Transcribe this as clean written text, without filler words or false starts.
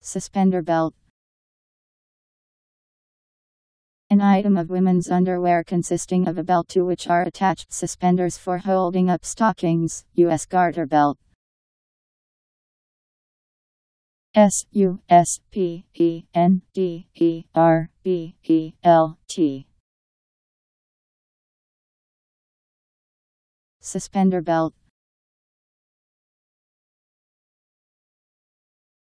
Suspender belt. An item of women's underwear consisting of a belt to which are attached suspenders for holding up stockings. U.S. garter belt. Suspenderbelt. Suspender belt.